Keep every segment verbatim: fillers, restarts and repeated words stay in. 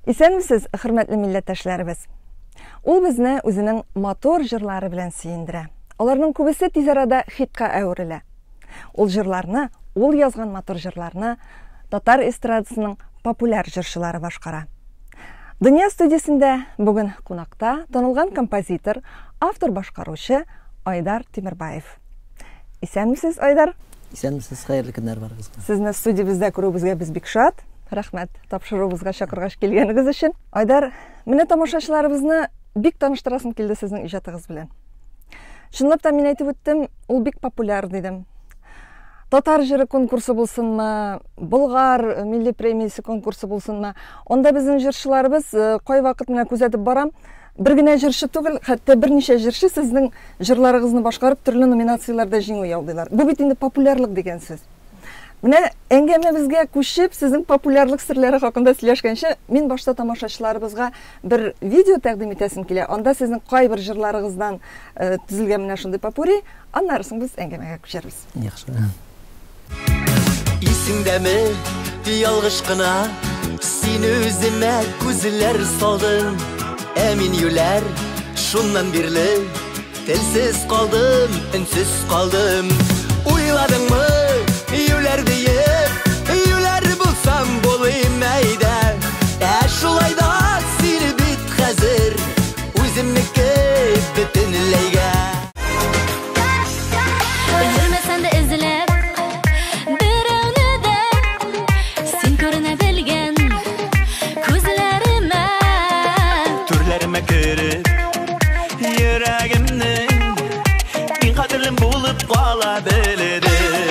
Исәнмесез, хөрмәтле милләттәшләребез. Ул безне үзенең мотор җырлары белән сөендерә. Аларның күбесе тиз арада хитка әверелә. Ул җырларны, ул язган мотор җырларны татар эстрадасының популяр җырчылары башкара. Дөнья студиясендә бүген кунакта танылган композитор, автор башкаручы Айдар Тимербаев. Исәнмесез, Айдар? Исәнмесез, хәерле көннәр барыгызга. Сезне студиябездә күрүебезгә без бик шат. Рәхмәт, тапшыруыбызга чакыргач килгәнегез өчен. Айдар, менә тамашачыларыбызны бик таныштырасым килде сезнең иҗатыгыз белән. Чынлап та мин әйтеп үттем, ул бик популяр дидем. Татар җыры конкурсы булсынмы, Болгар милли премиясе конкурсы булсынмы, онда безнең җырчыларыбыз кай вакыт менә күзәтеп барам, бер генә җырчы түгел, хәтта берничә җырчы сезнең җырларыгызны башкарып төрле номинацияләрдә җиңү яулыйлар. Бу бит инде популярлык дигән сүз. Менә әңгәмәбезгә күчеп, сезнең популярлык серләре хакында сөйләшкәнче, мин башта тамашачыларыбызга бер видео тәкъдим итәсем килә. Анда сезнең кайбер җырларыгыздан төзелгән менә шундый попури, аннарысын без әңгәмәгә күчербез. Яхшы. Исеңдәме, ялгыш кына, син үземә күзләр салдың. Ә мин юләр, шуннан бирле, телсез калдым, өнсез калдым. Уйладыңмы? Юләр диеп, юләр булсам булыйм әйдә. Ә шулай да сине бит хәзер үземнеке бөтенләйгә. Йөрмәсәң дә эзләп, берәүне дә син күренә белгән күзләремә. Түрләремә кереп, йөрәгемнең иң кадерлем булып кала белдем.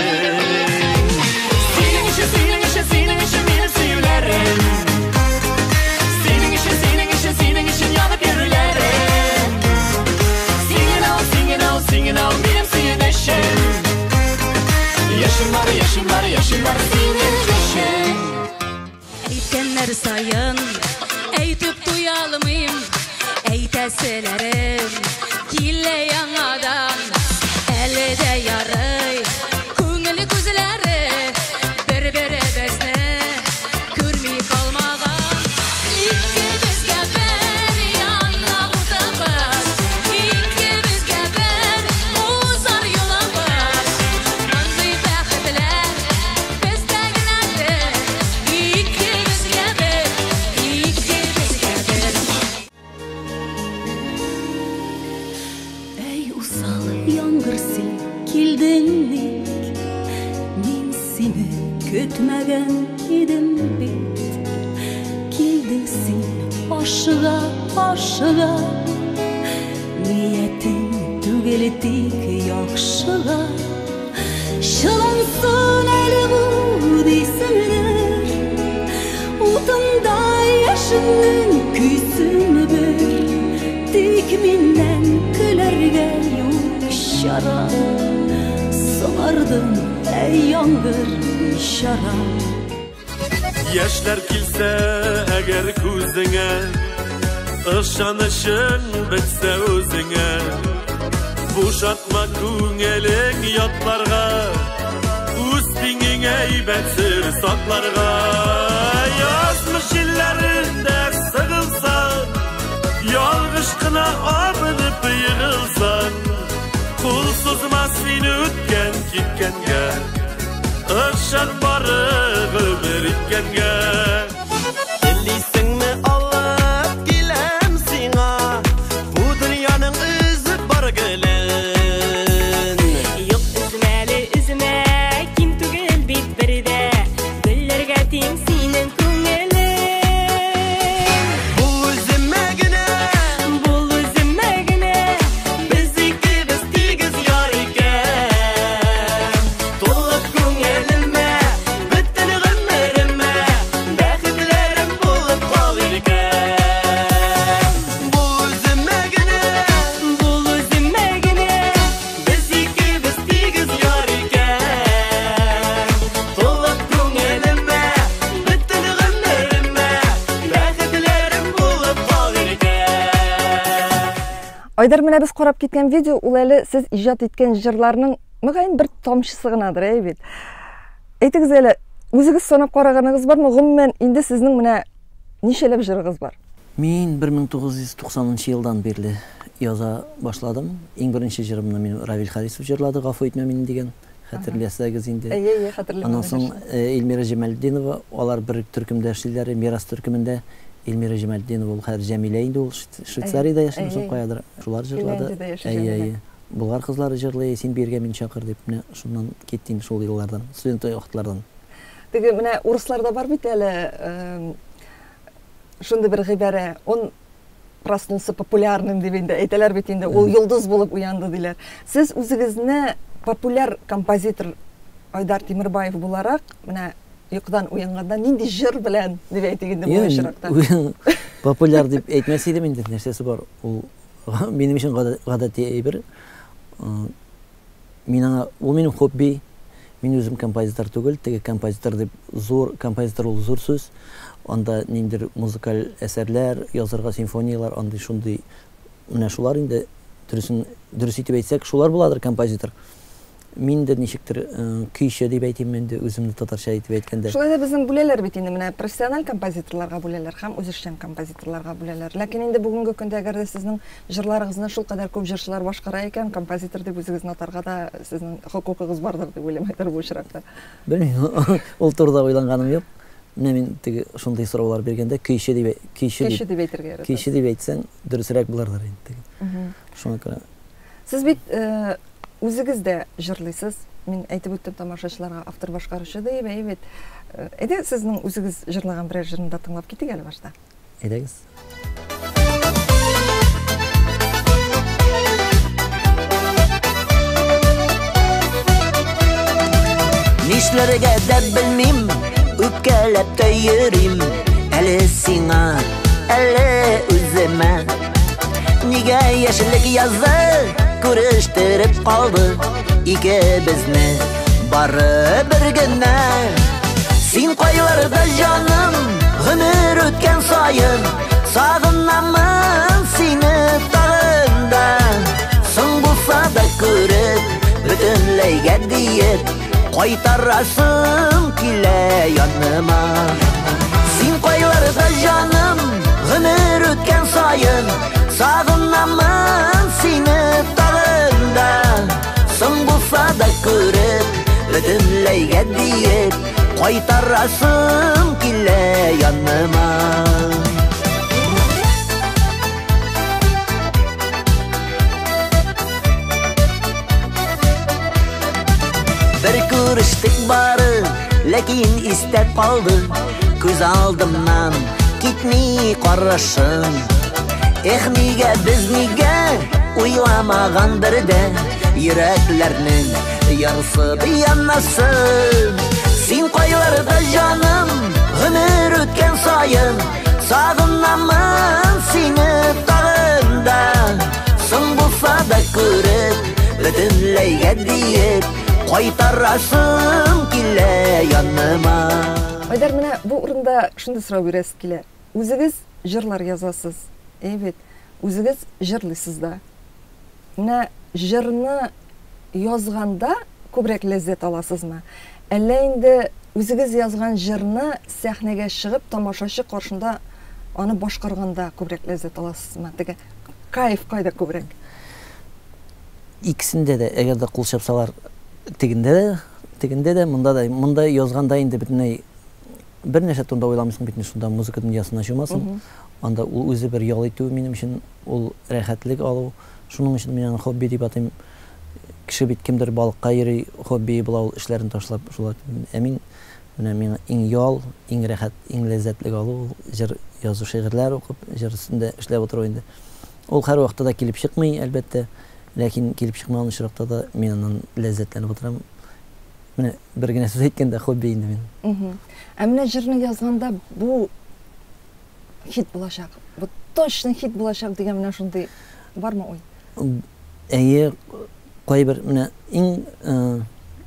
Әйткәннәр сайын әйтеп туя алмыйм, әйтәселәрем килә яңадан. Әле дә ярый күңеле күзләре бер-беребезне күрми калмаган. Икебезгә бер яңа утабыз, икебезгә бер узар юлыбыз. Мондый бәхетләр бездә генәдер. Икебезгә бер, икебезгә бер. Әй усал яңгыр син килдең ник, мин сине көтмәгән идем бит. Килдең син ашыга, ашыга, ниятең түгел тик яхшыга. Шылынсын әле бу дисеңдер, утында яшеннең көйсен бер. Тик миннән көләргә юк чара, сыңардым әй яңгыр ишара. Яшьләр килсә әгәр күзеңә, ышанышың бетсә үзеңә, бушатма күңелең ятларга, үз тиңеңә әйбәтсер сакларга. Язмыш илләрендә сыгылсан, ялгыш кына абынып йыгылсан, кул сузма син үткән киткәнгә, ышан бары гомер иткәнгә. Телисеңме алып киләм сиңа, бу дөньяның үзеп бар гөлен. Юк үзмәле үзмә, ким түгел бит бердә, гөлләргә тиң синең күңелең. Бул үземә генә, Бул үземә генә, без икебез тигез яр икән. Тулып күңелемә, бөтен гомеремә, бәхетләрем булып калыр икән. Бул үземә генә, бул үземә генә, без икебез тигез яр икән. Тулып күңелемә, бөтен гомеремә, бәхетләрем булып калыр икән. Айдар, менә без карап киткән видео, ул әле сез иҗат иткән җырларның мөгаен бер тамчысы гынадыр, әй бит. Әйтегез әле, үзегез санап караганыгыз бармы? Гомумән, инде сезнең менә ничелеп җырыгыз бар? Мен bir ming to'qqiz yuz to'qsoninchi yildan beri yoza boshladim. Eng birinchi jirimni men Ravil Harisov jırladı, G'afo etme meni degan. Xatirlaysiz endi. Ey, ey, xatirlayman. Ondan so'ng Elmira Jamaldinova, ular bir turkumdashliklari Miras turkumida Elmira Jamaldinova ul hozir Jamila endi ul Shveysariyada yashaydi, qo'yadir. Shular jırladı. Ey, ey. Bulgar kızları jırlay, sen berge men chaqir deb, mine shundan ketdim shol yillardan, student vaqtlardan. Теге менә урысларда бар бит әле шундый бер гыйбарә, он проснулся популярным дип инде әйтәләр бит инде, ул йолдыз булып уянды диләр. Сез үзегезне популяр композитор Айдар Тимербаев буларак, менә йокыдан уянганда нинди җыр белән дип әйтик инде бу очракта. Популяр дип әйтмәс идем инде, нәрсәсе бар. Ул минем өчен гадәти әйбер. Мина, ул минем хобби. Мен өзім композитор түгел, теге композитор деп зор, композитор ул зор сөз. Анда ниндер музыкаль әсәрләр, язырга симфониялар, анда шундый менә шулар инде дөресен дөрес итеп әйтсәк, шулар буладыр композитор. Мин дә ничектер көйче дип әйтим инде үземне татарча итеп әйткәндә. Шулай да безнең бүләләр бит инде менә профессиональ композиторларга бүләләр һәм үзешчән композиторларга бүләләр. Ләкин инде бүгенге көндә әгәр дә сезнең җырларыгызны шул кадәр күп җырчылар башкара икән, композитор дип үзегезне атарга да сезнең хокукыгыз бардыр дип уйлыйм әйтер бу очракта. Белмим, ул турыда уйлаганым юк. Менә мин теге шундый сораулар бергәндә көйче дип көйче дип әйтергә ярата. Көйче дип әйтсәң дөресрәк булардыр инде. Шуңа күрә. Сез бит үзегез дә җырлыйсыз. Мин әйтеп үттем тамашачыларга, автор башкаручы дип, әйбәт. Әйдә сезнең үзегез җырлаган берәр җырны да тыңлап китик әле башта. Әйдәгез. Нишләргә дә белмим, үпкәләп тә йөрим, әле сиңа, әле үземә. Нигә яшьлек язы күрештереп калды икебезне бары бер генә. Син кайларда җаным, гомер үткән саен, сагынамын сине тагында. Соң булса да күреп, бөтенләйгә диеп, кайтарасым килә яныма. Син кайларда җаным, гомер үткән саен, сагынамын сине тагында. Соң булса да күреп, бөтенләйгә диеп, кайтарасым килә яныма. Бер күрештек бары, ләкин истә калды, күз алдымнан китми карашың. Эх, нигә без нигә уйламаган бердә, йөрәкләрнең ярсы янасы. Син кайларда җаным, гомер үткән саен, сагынамын сине тагында. Соң булса да күреп, бөтенләйгә диеп, кайтарасым килә яныма. Айдар, менә бу урында шундый сорау бирәс килә. Үзегез җырлар язасыз. Әйбәт, үзегез җырлыйсыз да. Менә җырны язганда күбрәк ләззәт аласызмы? Әллә инде үзегез язган җырны сәхнәгә чыгып, тамашачы каршында аны башкарганда күбрәк ләззәт аласызмы? Теге кайф кайда күбрәк? Икесендә дә, әгәр дә кул чапсалар, тегендә дә, тегендә дә, монда да, монда язганда инде бөтенләй бер нәрсә турында уйламыйсың бит, шунда музыка дөньясына чумасың. Анда ул үзе бер ял итү минем өчен, ул рәхәтлек алу. Шуның өчен мин аны хобби дип атыйм. Кеше бит кемдер балыкка йөри, хобби булау эшләрен ташлап шулай. Ә мин менә миңа иң ял, иң рәхәт, иң ләззәтлек алу җыр язу, шигырьләр укып, җыр өстендә эшләп утыру инде. Ул һәр вакытта да килеп чыкмый, әлбәттә, ләкин килеп чыкмаган очракта да мин аннан ләззәтләнеп утырам. Менә бер генә сүз әйткәндә хобби инде мин. Ә менә җырны язганда бу хит булачак, бу точно хит булачак дигән менә шундый бармы ой? Әйе, кайбер менә иң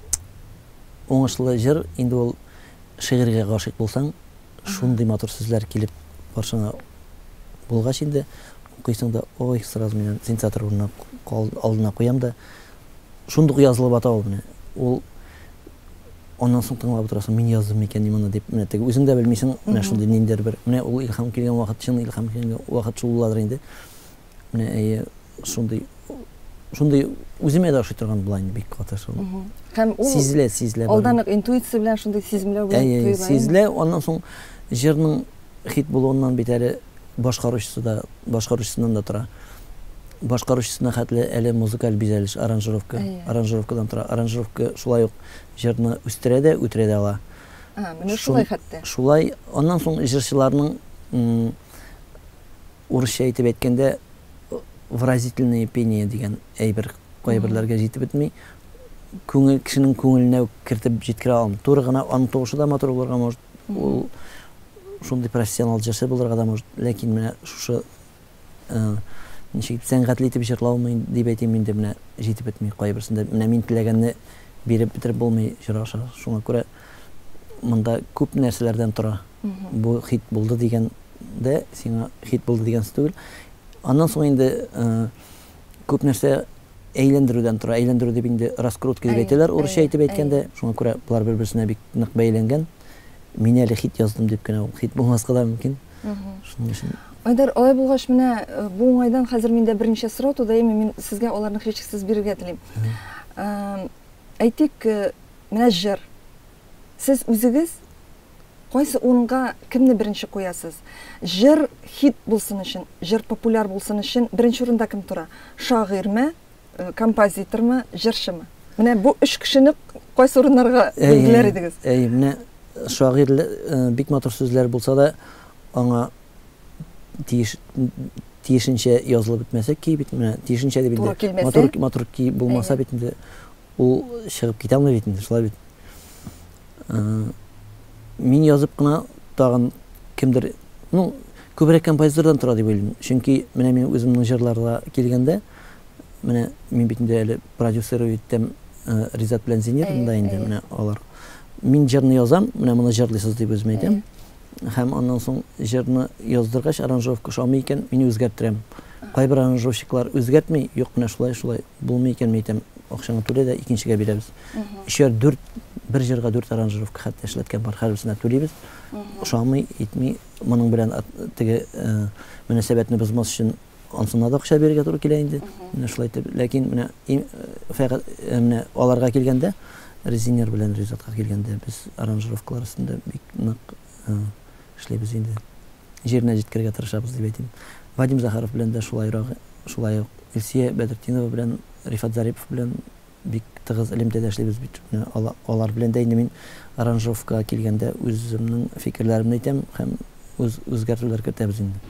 уңышлы җыр инде ул шигырьгә гашыйк булсаң, шундый матур сүзләр килеп каршыңа булгач инде укыйсың да, ой, сразу мен сенсатор урынына алдына куям да, шундый язылып ата ул менә. Ул Ondan soң тыңлап отырасың, мен яздым екен именно деп, менә теге үзең дә белмисең, менә шундый ниндер бер, менә ул илһам килгән вакыт, чын илһам килгән вакыт шул буладыр инде. Менә әйе, шундый шундый үземә дә ошый торган була инде бик каты шул. Һәм ул Сизелә, сизелә. алдан ук интуиция белән шундый сиземләү белән Әйе, тоела. сизелә, ондан соң җырның хит булуыннан бит әле башкаручысы да, башкаручысыннан да тора. Башкаручысына хәтле әле музыкаль бизәлеш, аранжировка, аранжировкадан тора. Аранжировка шулай ук җырны үстерә дә, үтерә дә ала. А, менә шулай хәтта. Шулай, ондан соң җырчыларның урысча әйтеп әйткәндә выразительное пение дигән әйбер кайберләргә җитеп бетми. Күңел кешенең күңеленә кертеп җиткерә алмый. Туры гына аны тавышы да матур булырга может, ул шундый профессионал җырчы булырга да может, ләкин менә шушы ничек сәнгатьле итеп җырлаумый дип әйтим инде, менә җитеп бетми кайберсендә. Менә мин теләгәнне биреп бетереп булмый җыраша. Шуңа күрә монда күп нәрсәләрдән тора. Бу хит булды дигәндә, сиңа хит булды дигән түгел. Аннан соң инде күп нәрсә әйләндерүдән тора. Әйләндерү дип инде раскрутка дип әйтәләр, урысча әйтеп әйткәндә. Шуңа күрә булар бер-берсенә бик нык бәйләнгән. Мин әле хит яздым дип кенә, ул хит булмаска да мөмкин. Шуның өчен Айдар, алай булгач, менә бу уңайдан хәзер миндә берничә сорау туды, әйме мин сезгә аларны һичшиксез бирергә телим. Әйтик, менә җыр. Сез үзегез кайсы урынга кемне беренче куясыз? Җыр хит булсын өчен, җыр популяр булсын өчен беренче урында кем тора? Шагыйрьме, композитормы, җырчымы? Менә бу өч кешене кайсы урыннарга билгеләр идегез? Әй, менә шагыйрь бик матур сүзләр булса да, аңа тиеш тиешенчә язылып бетмәсә ки, бит менә тиешенчә дип инде матур матур ки булмаса бит инде ул чыгып китә алмый бит инде, шулай бит. Мин язып кына тагын кемдер, ну, күбрәк композитордан тора дип уйлыйм. Чөнки менә мин үземнең җырларга килгәндә, менә мин бит инде әле продюсер иттем Ризат белән Зинер монда инде, менә алар. Мин җырны язам, менә моны җырлыйсыз дип үзем әйтәм. Һәм аннан соң җырны яздыргач аранжировка шамый икән, мин үзгәрттерәм. Кайбер аранжировщиклар үзгәртми, юк, менә шулай, шулай булмый икән, әйтәм, акчаны түлә дә икенчегә бирәбез. Өчәр дүрт бер җырга дүрт аранжировка хәтта эшләткән бар, һәрберсенә түлибез. Шамый, итми, моның белән теге мөнәсәбәтне бозмас өчен ансына да акча бирергә туры килә инде. Менә шулай итеп, ләкин менә фәкать менә аларга килгәндә, Резинер белән Ризатка килгәндә без аранжировкалар өстендә бик нык эшләйбез инде. Җиренә җиткергә тырышабыз дип әйтим. Вадим Захаров белән дә шулайрак, шулай ук Илсия Бәдретдинова белән Рифат Зарипов белән бик тыгыз элемтәдә эшләйбез бит. Алар белән дә инде мин аранжировкага килгәндә үземнең фикерләремне әйтәм һәм үз үзгәртүләр кертәбез инде.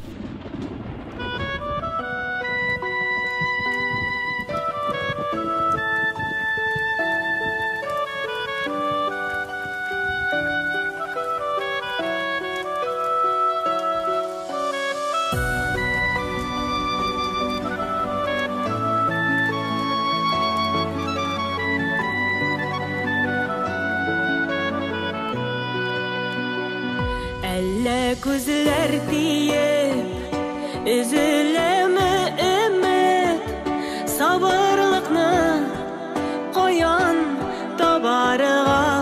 Әллә күзләр тиеп, үзеләме өмет, сабырлыкны каян табарга?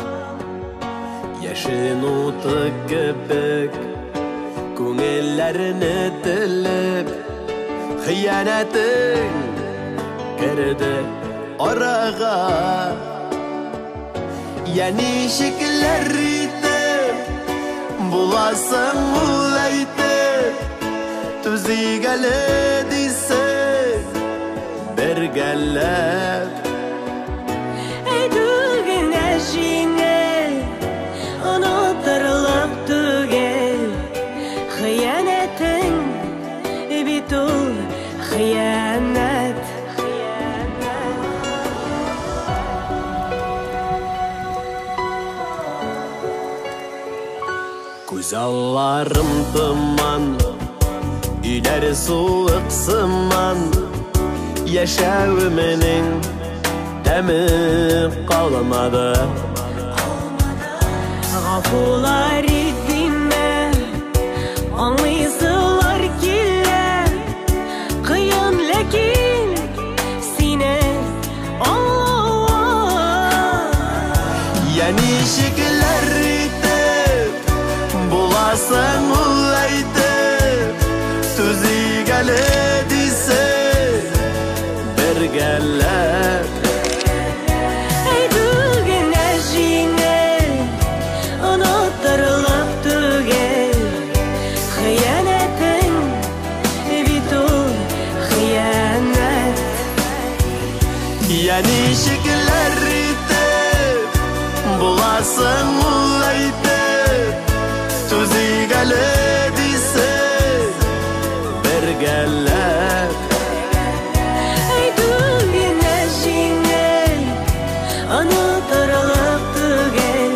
Яшен уты кебек, күңелләрне телеп, хыянәтең керде арага. Я ничекләр буласың ул әйтеп, түзигәле дисең, бергәләп. Әйтүгенә җиңел, онытырлык түгел, хыянәтең бит ул хыянәт. Күз алларым тыман, өйләр суык сыман, яшәүменең тәме калмады. Гафулар итмә, аңлыйсылар килә, кыен ләкин сине аңлау. Я бергәләп. Ey bugün әжеңел, онотырлык түгел. Хыянәтең бит ул хыянәт. Яни шикелләр итеп, буласың ул әйтеп, түзигәле дисе, бергәләп. Ey bugün әжеңел, онотырлык түгел.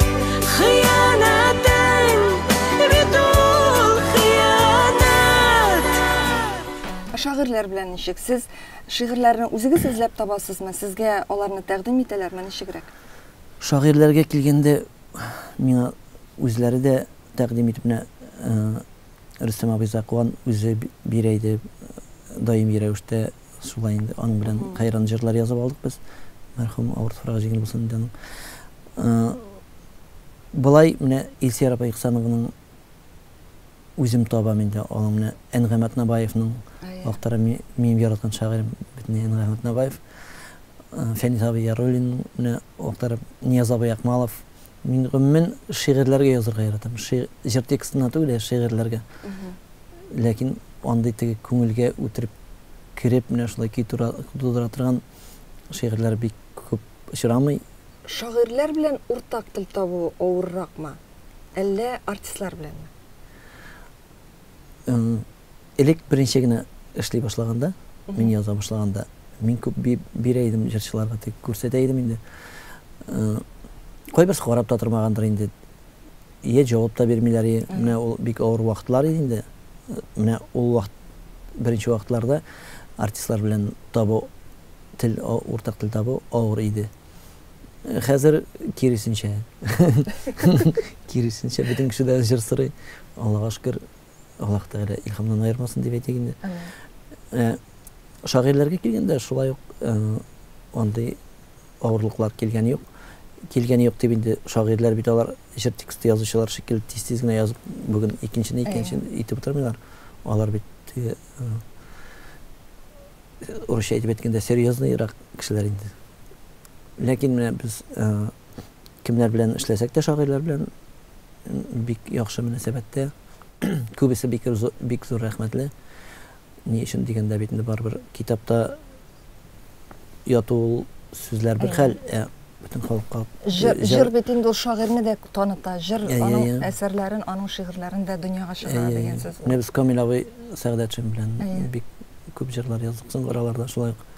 Хыянәтең бит ул хыянәт. Шагыйрьләр белән ничек? Сез шигырьләрне үзегез эзләп табасызмы? Сезгә аларны тәкъдим итәләрме? Ничегрәк? Шагыйрьләргә килгәндә, миңа үзләре дә тәкъдим итеп менә Рөстәм абый Закуан үзе бирә иде, даими рәвештә шулай инде аның белән хайран җырлар язып алдык без. Мәрхүм авыр туфрагы җиңел булсын инде аның. Болай менә Илсияр апа Ихсановның үзем табам инде, аның менә Әнгәмәт Набаевның вакытлары минем яраткан шагыйрем битне Әнгәмәт Набаев, Фәнис абый Яруллин, менә вакытлары Нияз абый Акмалов. Мин гомумән шигырьләргә язарга яратам. Җыр текстына түгел, шигырьләргә. Ләкин андый теге күңелгә үтереп кирип менә шулай ки тудыра торган шигырьләр бик күп очрамый. Шагыйрьләр белән уртак тел табу авырракмы? Әллә артистлар беләнме? Элек беренче генә эшли башлаганда, мин яза башлаганда, мин күп бирә идем җырчыларга, тик күрсәтә идем инде. Кайберсе карап та тормагандыр инде. Ие җавап та бирмиләр, менә ул бик авыр вакытлар инде. Менә ул вакыт беренче вакытларда артистлар белән табу тел уртак тел табу авыр иде. Хәзер киресенчә. Киресенчә бөтен кеше дә җыр сырый. Аллага шөкер, Аллаһ Тәгалә илһамнан аермасын дип әйтик инде. Шагыйрьләргә килгәндә шулай ук андый авырлыклар килгән юк. Килгән юк дип инде шагыйрьләр бит алар җыр тексты язучылар шикелле тиз-тиз генә язып, бүген икенчене икенче итеп тормыйлар. Алар бит урысча әйтеп әйткәндә серьезныйрак кешеләр инде. Ләкин менә без кемнәр белән эшләсәк тә шагыйрьләр белән бик яхшы мөнәсәбәттә, күбесе бик бик зур рәхмәтле. Ни өчен дигәндә бит инде барбер китапта яту сүзләр бер хәл, бөтен халыкка җыр бит инде ул шагыйрьне дә таныта. Җыр аның әсәрләрен, аның шигырьләрен дә дөньяга чыгара дигән сүз. Менә без Камил абый Сәгъдәтшин белән бик күп җырлар яздык соң араларда шулай ук.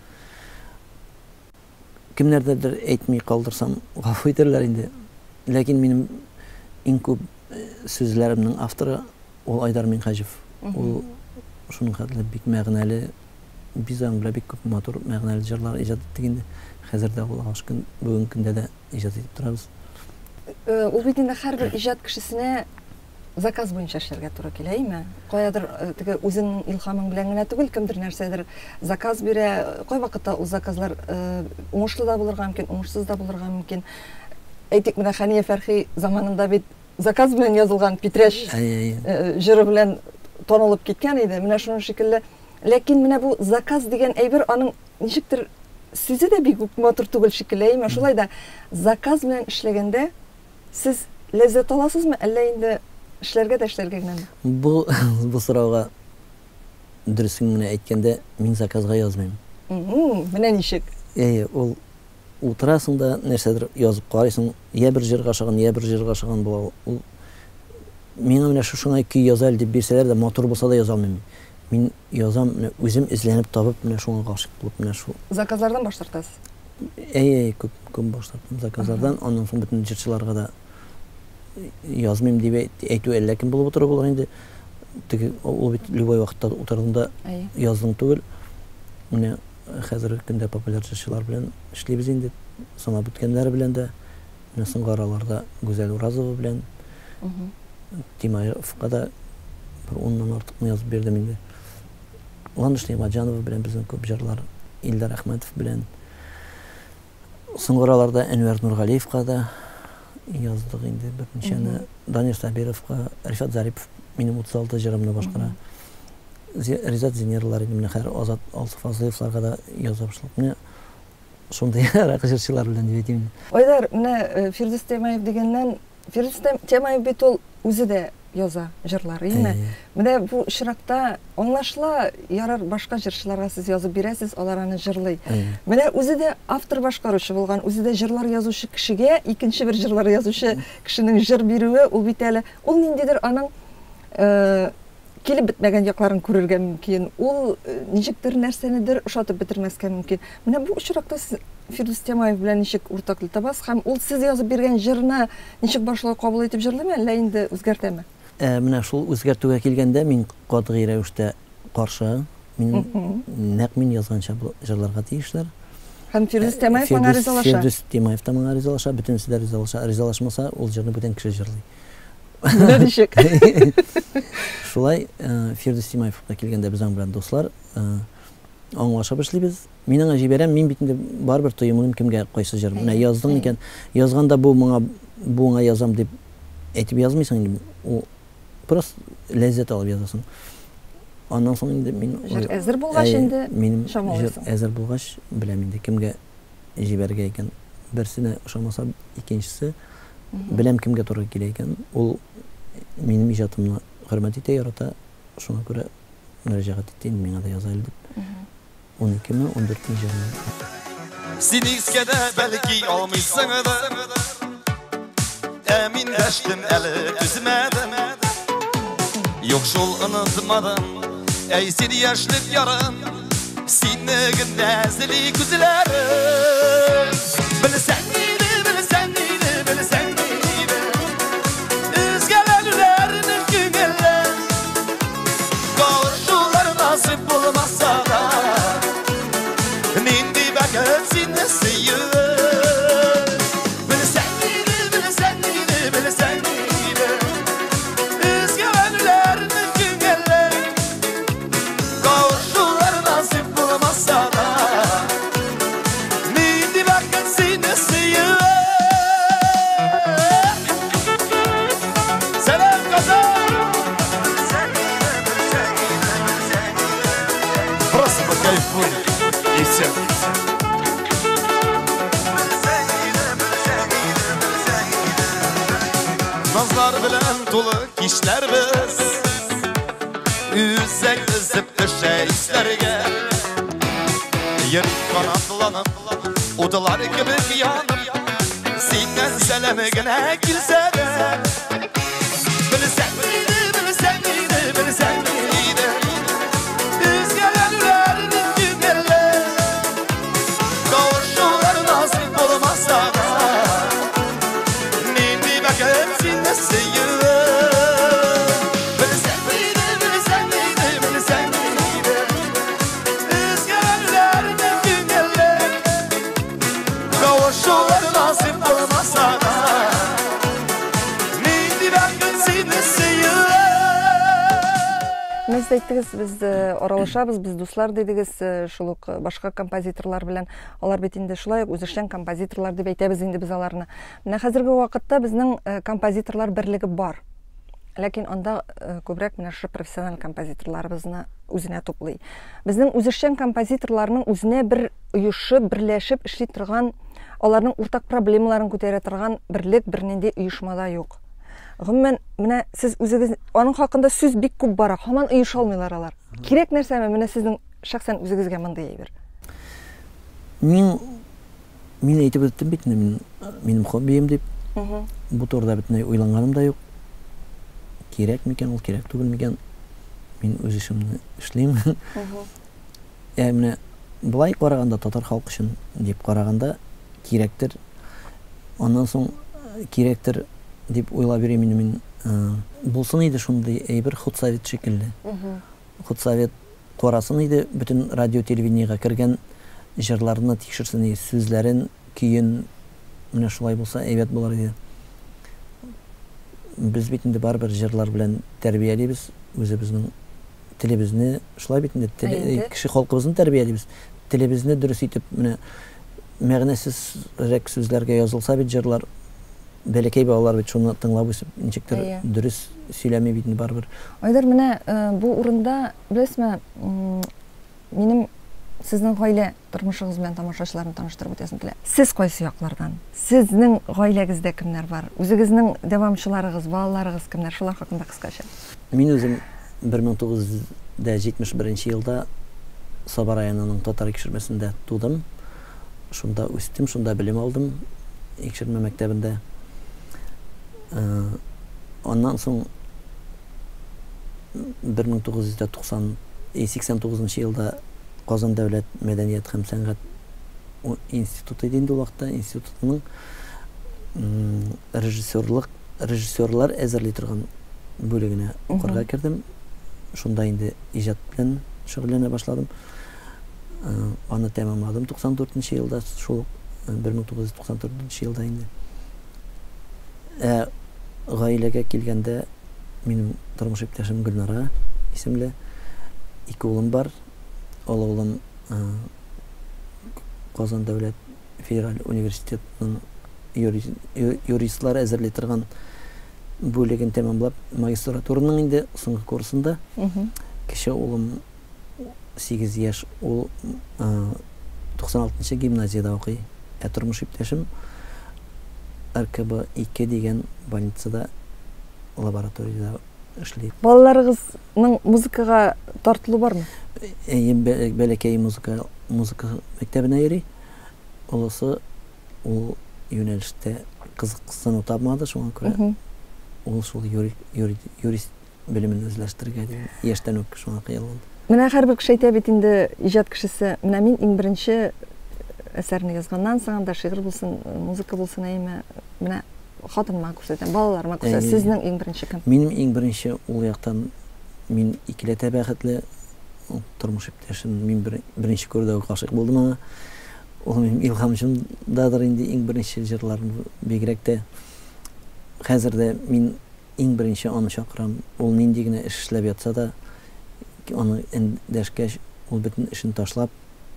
Кемнәрдер әйтми калдырсам, гафу итәрләр инде. Ләкин минем иң күп сүзләремнең авторы ул Айдар Минхаҗев. Ул шуның хәтле бик мәгънәле, бизаң белән бик күп матур мәгънәле җырлар иҗат иттек инде. Хәзер дә ул ашкын бүген көндә дә иҗат итеп торабыз. Ул бит инде һәрбер иҗат кешесенә заказ буенча эшләргә туры килә, әйме? Каядыр теге үзенең илһамың белән генә түгел, кемдер нәрсәдер заказ бирә. Кай вакытта ул заказлар уңышлы да булырга мөмкин, уңышсыз да булырга мөмкин. Әйтик, менә Хәния Фәрхи заманында бит заказ белән язылган Петряш җыры белән танылып киткән иде. Менә шуның шикелле. Ләкин менә бу заказ дигән әйбер аның ничектер сүзе дә бик матур түгел шикелле, әйме? Шулай да заказ белән эшләгәндә сез ләззәт аласызмы, әллә инде эшләргә дә эшләргә генәме? Бу бу сорауга дөресен генә әйткәндә, мин заказга язмыйм. Менә ничек? Әйе, ул утырасың да нәрсәдер язып карыйсың, я бер җырга шаган, я бер җырга шаган була. Ул миңа менә шушыңа көй язал дип бирсәләр дә, матур булса да язалмыйм. Мин язам, менә үзем эзләнеп табып, менә шуңа гашык булып, менә шу. Заказлардан баш тартасыз? Әйе, күп күп баш тарттым заказлардан, аннан соң бөтен җырчыларга да язмыйм дип әйтү ләкин булып утырып булган инде. Теге ул бит любой вакытта утырганда яздың түгел. Менә хәзерге көндә популяр җырчылар белән эшлибез инде. Санап үткәннәр белән дә, менә соңгы араларда Гүзәл Уразова белән, Тимаевка да бер уннан артык язып бирдем инде. Ландыш Нигъмәтҗанова белән безнең күп җырлар, Илдар Әхмәтов белән. Соңгы араларда Әнвәр Нургалиевка да яздык инде берничәне. Данир Сабировка, Рифат Зарипов минем утыз алты җырымны башкара. Ризат Зинерлар иде, менә хәзер Азат Алсыфазлыевларга да язып башлап. Менә шундай рак җырчылар белән дип әйтим. Айдар, менә Фирдус Темаев дигәннән, Фирдус Темаев бит ул үзе дә яза җырлар, име? Менә бу очракта аңлашыла, ярар башка җырчыларга сез язып бирәсез, алар аны җырлый. Менә үзе дә автор башкаручы булган, үзе дә җырлар язучы кешегә икенче бер җырлар язучы кешенең җыр бирүе, ул бит әле, ул ниндидер аның килеп бетмәгән якларын күрергә мөмкин. Ул ничектер нәрсәнедер ошатып бетермәскә мөмкин. Менә бу очракта сез Фирдус Темаев белән ничек уртаклык табасыз һәм ул сез язып биргән җырны ничек башлай кабул итеп җырлыймы, әллә инде үзгәртәме? Менә шул үзгәртүгә килгәндә мин катгый рәвештә каршы. Мин нәкъ мин язганча җырларга тиешләр. Һәм Фирдус Темаев аңа ризалаша. Фирдус Темаев та аңа ризалаша, бөтенесе дә ризалаша. Ризалашмаса, ул җырны бүтән кеше җырлый. Ничек? Шулай Фирдус Темаевка килгәндә без аң белән дуслар, аңлаша башлыйбыз. Мин аңа җибәрәм, мин бит инде барбер тоемым кемгә кайсы җыр. Менә яздың икән, язганда бу моңа бу аңа язам дип әйтеп язмыйсың инде. Ул просто ләззәт алып язасың. Аннан соң инде мин җыр әзер булгач инде минем җыр әзер булгач беләм инде кемгә җибәргә икән. Берсенә ошамаса икенчесе беләм кемгә туры килә икән. Ул минем иҗатымны хөрмәт итә, ярата. Шуңа күрә мөрәҗәгать итте, миңа да яза дип. он ике мең он дүртенче елда. Син искәдә бәлки алмыйсыңдыр. Ә мин дәштем әле түзмәдем. Юк шул онытмадым. Әй син яшьлек ярым. Синең нәзли күзләрем. Белсәң иде, белсәң иде, белсәң иде. Үзгәләрнең күңеле. Кавышулар насыйп булмаса да. Нинди бәхет сине сөйür. Белсәң иде, белсәң иде, белсәң иде. Үзгәләрнең күңеле. Кавышулар насыйп булмаса да. Нинди бәхет сине сөйür. Сәлам Казан. Просто покайфуй. И все. Nazlar bilen dolu kişler biz. Üzek üzüp düşeyizlerge. Yerim kanatlanıp odalar gibi yanıp. Sinden selemegine girse de. Bilsen miydi, bilsen miydi, bilsen miydi. Üzgelenlerinin günleri. Kavuşular nasip olmazsa da. Nindi bakıp sinne sıyır. Bilsen miydi, bilsen miydi, bilsen miydi. Üzgelenlerinin günleri. Kavuşular nasip olmazsa da. Nindi bakıp sinne sıyır. Сез әйттегез, без аралашабыз, без дуслар дидегез, шул ук башка композиторлар белән. Алар бит инде шулай ук үзешчән композиторлар дип әйтәбез инде без аларны. Менә хәзерге вакытта безнең композиторлар берлеге бар. Ләкин анда күбрәк менә шу профессиональ композиторларыбызны үзенә туплый. Безнең үзешчән композиторларның үзенә бер оешып, берләшеп эшли торган, аларның уртак проблемаларын күтәрә торган берлек бернинди оешмада юк. Гомумән, менә сез үзегез аның хакында сүз бик күп бара, һаман оеша алмыйлар алар. Кирәк нәрсәме менә сезнең шәхсән үзегезгә мондый әйбер? Мин мин әйтеп үттем бит, мин минем хоббием дип. Бу турыда бөтенләй уйланганым да юк. Кирәк микән, ул кирәк түгел микән? Мин үз эшемне эшлим. Ә менә булай караганда татар халкы өчен дип караганда кирәктер. Аннан соң кирәктер дип уйлап йөрим мин. Булсын иде шундый әйбер худсовет шикелле. Худсовет карасын иде, бөтен радио телевидениегә кергән җырларны тикшерсен, сүзләрен, көен, менә шулай булса әйбәт булыр иде. Без бит инде барбер җырлар белән тәрбиялибез, үзебезнең телебезне, шулай бит инде кеше халкыбызны тәрбиялибез. Телебезне дөрес итеп, менә мәгънәсез рәк сүзләргә язылса бит җырлар, бәлекәй балалар бит шуны тыңлап үсеп, ничектер Әйе. дөрес сөйләми бит барбер. Айдар, менә э, бу урында беләсезме, м, минем сезнең гаилә тормышыгыз белән тамашачыларны таныштырып үтәсем килә. Сез кайсы яклардан? Сезнең гаиләгездә кемнәр бар? Үзегезнең дәвамчыларыгыз, балаларыгыз кемнәр? Шулар хакында кыскача. Мин үзем бер мең тугыз йөз җитмеш беренче елда Саба районының татар икшермәсендә тудым. Шунда үстем, шунда белем алдым. Икшермә мәктәбендә. Э, Аннан соң бер мең тугыз йөз сиксән тугызынчы елда Казан дәүләт мәдәният һәм сәнгать институты иде инде ул вакытта, институтының м, режиссерлык режиссерлар әзерли торган бүлегенә укырга кердем. Шунда инде иҗат белән шөгыльләнә башладым. Э, Аны тәмамладым туксан дүртенче елда, шул бер мең тугыз йөз туксан дүртенче елда инде. Ә гаиләгә килгәндә минем тормыш иптәшем Гөлнара исемле ике улым бар. Ол улым э, Казан дәүләт федераль университетының юри- ю- юристлар әзерли торган бүлеген тәмамлап, магистратураның инде соңгы курсында. Мгм. Кеше улым сигез яшь, ул э, туксан алтынчы гимназияда укый. Ә тормыш иптәшем эр ка бэ ике дигән больницада лабораторияда эшли. Балаларыгызның музыкага тартылу бармы? Әйе, бә- бәләкәй музыка музыка мәктәбенә йөри. Олысы ул юнәлештә кызыксыну тапмады, шуңа күрә Мгм. ул шул юри- юри- юрист белемен үзләштерергә дип яшьтән үк шуңа кыялган. Менә һәрбер кеше әйтә бит инде, иҗат кешесе, менә мин иң беренче әсәрне язганнан соң анда шигырь булсын, музыка булсын, әйме, менә хатыныма күрсәтәм, балаларыма күрсәтәм. Әйе. Сезнең иң беренче кем? Минем иң беренче ул яктан мин икеләтә бәхетле ул тормыш иптәшем. Мин бер- беренче күрдә гашыйк булдым аңа. Ул минем илһамчымдадыр инде иң беренче җырларым бигрәк тә. Хәзер дә мин иң беренче аны чакырам. Ул нинди генә эш эшләп ятса да, аны эндәшкәч, ул бөтен эшен ташлап,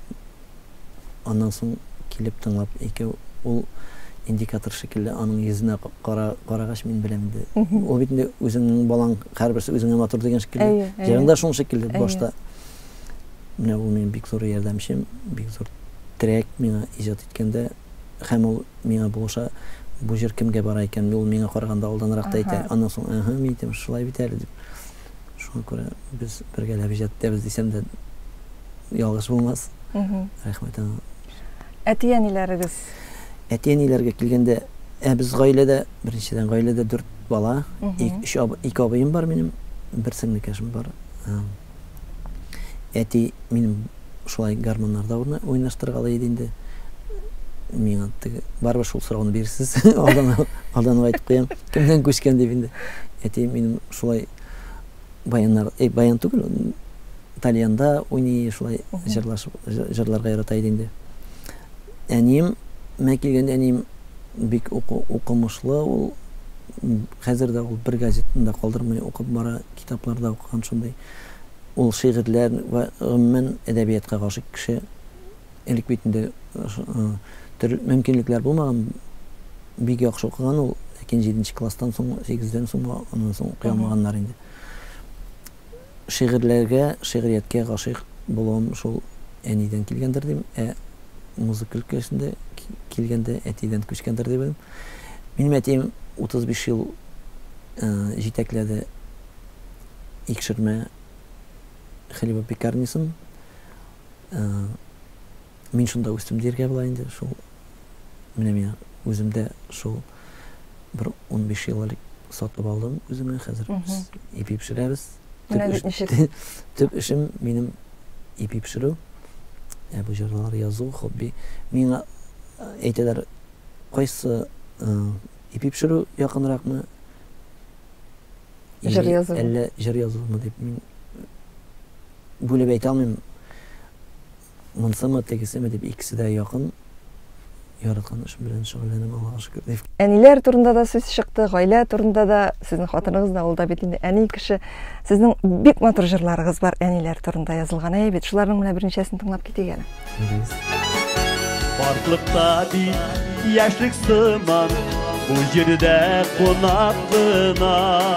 аннан соң килеп тыңлап, икәү ул индикатор шикелле аның йөзенә кара карагач мин беләм инде. Ул бит инде үзеңнең балаң һәрберсе үзеңә матур дигән шикелле. Әйе, әйе. Җырында шуның шикелле Әйе. башта. Менә ул минем бик зур ярдәмчем, бик зур терәк миңа иҗат иткәндә, һәм ул миңа булыша бу җыр кемгә бара икән, ул миңа караганда алданрак та әйтә. Аха. Аннан соң, "Аһа, мин әйтәм, шулай бит әле" дип. Шуңа күрә без бергәләп иҗат итәбез дисәм дә ялгыш булмас. Мгм. Рәхмәт аңа. Әти-әниләрегез? Әти-әниләргә килгәндә, ә без гаиләдә, беренчедән гаиләдә дүрт бала, Мгм. ик- өч аб- ике абыем бар минем, бер сеңлекәшем бар. Ә, Әти минем шулай гармоннарда уйна- уйнаштыргалы иде инде. Миңа теге барбыр шул сорауны бирсез. Алдан алдан әйтеп куям. Кемдән күчкән дип инде. Әти минем шулай баяннар, э, баян түгел, тальянда уйный, шулай җырлашып, җыр- җырларга ярата иде инде. Әнием, мә килгәндә әнием бик уку- укымышлы, ул м, хәзер дә ул бер газетында калдырмый укып бара, китапларда укыган шундай. Ул шигырьләр ва гомумән әдәбиятка гашык кеше. Элек бит инде э, төр мөмкинлекләр булмаган, бик яхшы укыган ул, ләкин җиденче класстан соң, сигездән соң, аннан соң укый алмаганнар инде. Шигырьләргә, шигърияткә гашык булуым шул әнидән килгәндер дим, ә музыка өлкәсендә ки- килгәндә әтидән күчкәндер дип беләм. Минем әтием утыз биш ел э, җитәкләде икшермә хлебопекарнисын. Э, Мин шунда үстем диргә була инде, шул менә мин үземдә шул бер ун биш ел элек сатып алдым үземә, хәзер без ипи пешерәбез. Менә Төп бит эш- ничек? Төп эшем минем ипи пешерү. Ә бу җырлар язу, хобби. Миңа э, әйтәләр, кайсы э, ипи пешерү якынракмы? Җыр язу. Әллә җыр язумы дип мин бүлеп әйтә алмыйм. Монсымы, тегесеме дип, икесе дә якын. Яраткан эш белән шөгыльләнәм, Аллага шөкер дип. Әниләр турында да сүз чыкты, гаилә турында да, сезнең хатыныгыз да, ул да бит инде әни кеше. Сезнең бик матур җырларыгыз бар әниләр турында язылган. Әйе бит, шуларның менә беренчәсен тыңлап китик әле. Партлыкта бит яшьлек сыман bu жерде қонақлына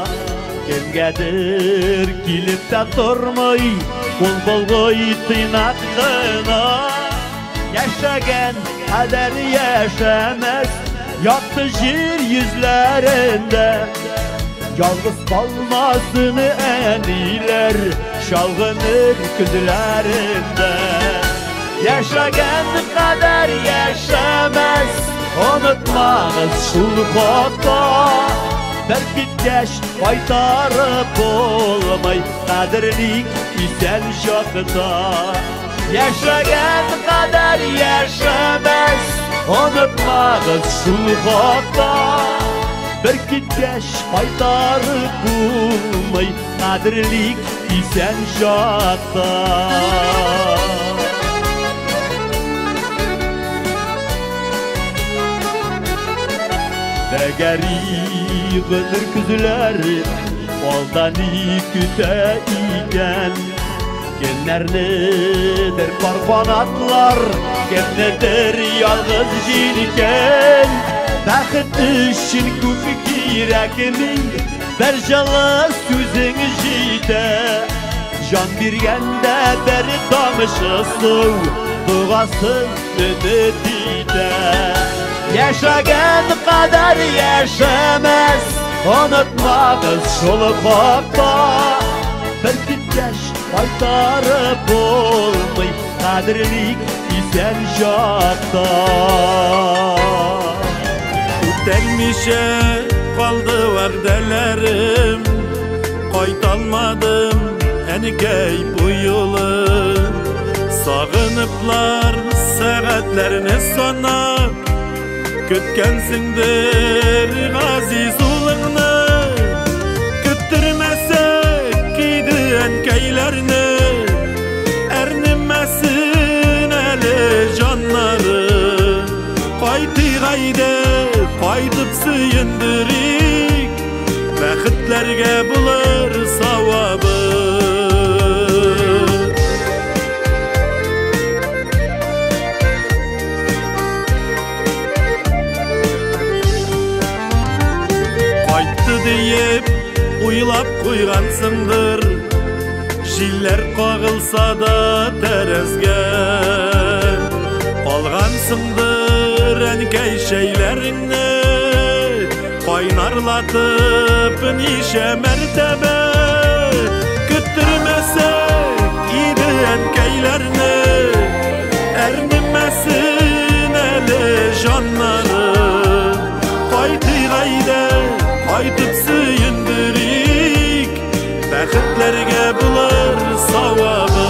кемгәдер килеп тә тормый ул болгой тыйнақлына яшәгән кадәр яшәмәс якты җир йөзләрендә ялгыз калмасын әниләр шалгыныр күзләрендә яшәгән кадәр яшәмәс онытмагыз шул хата бер киткәч кайтарып булмый кадерлик исән чакта яшәгән кадәр яшәмәс онытмагыз шул хата бер киткәч кайтарып булмый кадерлик исән чакта Дәгәри гөмер күзләре алдан көтә икән Кемнәрнедер бар канатлар кемнедер ялгыз җилкән Бәхет өчен күп кирәкми бер җылы сүзең җитә Җан биргәндә бер тамчы су дугасын өмет итә Яшәгән кадәр яшәмәс онытмагыз шул хата бер киткәч кайтарып булмый кадерлик исән чакта Үтәлмичә калды вәгъдәләрем кайталмадым әнекәй бу юлы сагыныплар сәгатьләрне санап Көткәнсеңдер газиз улыңны Көттермәсәк иде әнкәйләрне Әрнемәсен әле җаннары Кайтыйк әйдә, кайтып сөендерик Бәхетләргә булыр савабы Диеп уйлап куйгансыңдыр Җилләр кагылса да тәрәзгә Алгансыңдыр әнкәй шәйләреңне Кайнарлатып ничә мәртәбә Көттермәсәк иде әнкәйләрне Әрнемәсен әле җаннары Кайтыйк әйдә Кайтып сөендерик Бәхетләргә булыр савабы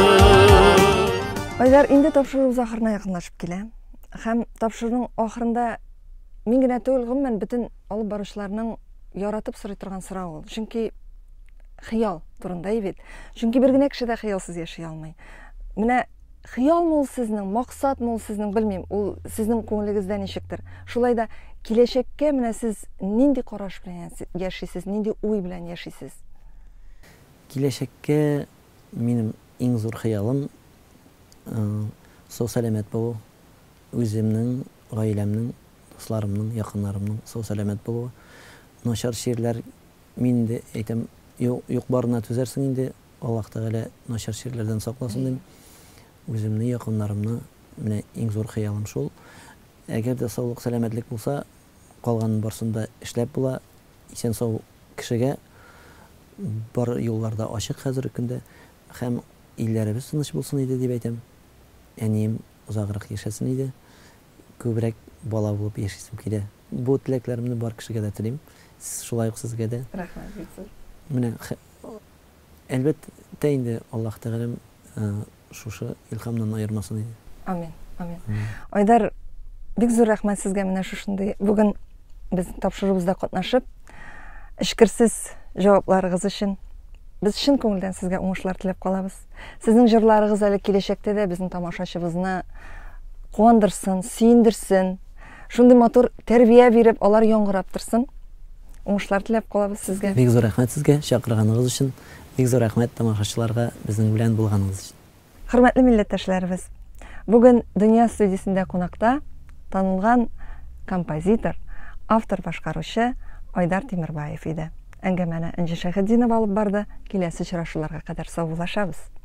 Айдар, инде тапшырыбыз ахырына якынлашып килә. Һәм тапшырның ахырында мин генә түгел, гомумән бөтен алып баручыларның яратып сорый торган сорау ул. Чөнки хыял турында бит. Чөнки бер генә кеше дә хыялсыз яши алмый. Менә хыялмы ул сезнең, максатмы ул сезнең, белмим, ул сезнең күңелегездә ничектер. Шулай да киләчәккә менә сез нинди караш белән яшисез, нинди уй белән яшисез? Киләчәккә минем иң зур хыялым сау сәламәт булу, үземнең, гаиләмнең, дусларымның, якыннарымның сау сәламәт булуы. Начар ширләр мин дә әйтәм, юк барына түзәрсең инде, Аллаһ Тәгалә начар ширләрдән сакласын дим. Үземне, якыннарымны менә иң зур хыялым шул. Әгәр дә саулык, сәламәтлек булса, калган барсында эшләп була, исән сау кешегә бар юлларда ачык хәзерге көндә һәм илләребез тыныч булсын иде дип әйтәм. Әнием узаграк яшәсен иде, күбрәк бала булып яшисем килә. Бу теләкләремне бар кешегә дә телим, шулай ук сезгә дә. Рәхмәт, бик Менә әлбәттә инде Аллаһ Тәгалә шушы илһамнан аермасын иде. Амин, амин. Айдар, бик зур рәхмәт сезгә менә шушындай бүген безнең тапшырыбызда катнашып, эшкерсез җавапларыгыз өчен без чын күңелдән сезгә уңышлар теләп калабыз. Сезнең җырларыгыз әле киләчәктә дә безнең тамашачыбызны куандырсын, сөендерсен, шундый матур тәрбия биреп, алар яңгырап торсын. Уңышлар теләп калабыз сезгә. Бик зур рәхмәт сезгә чакырганыгыз өчен, бик зур рәхмәт тамашачыларга безнең белән булганыгыз өчен. Хөрмәтле милләттәшләребез, бүген Дөнья студиясендә кунакта танылган композитор, автор башкаручы Айдар Тимербаев иде. Әңгәмәне Энҗе Шәйхетдинова алып барды. Киләсе очрашуларга кадәр саулашабыз.